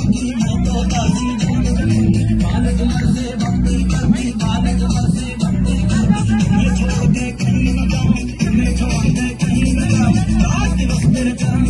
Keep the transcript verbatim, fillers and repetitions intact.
की मैं तो दासी बालक मर्दे भक्ति करती बालक मर्दे भक्ति करती तुम्हें छोड़ के कहीं न जाऊं तुम्हें छोड़ के कहीं न जाऊं रात दिवस तेरे चरण